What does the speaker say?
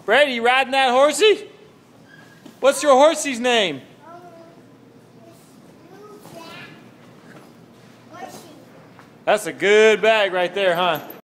Brady, you riding that horsey? What's your horsey's name? That's a good bag right there, huh?